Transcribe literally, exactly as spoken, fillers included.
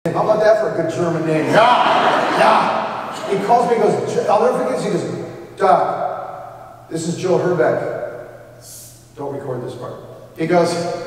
How about that for a good German name? Yeah, yeah. He calls me, he goes, I'll never forget this, he goes, Doc, this is Joe Herbeck. Don't record this part. He goes,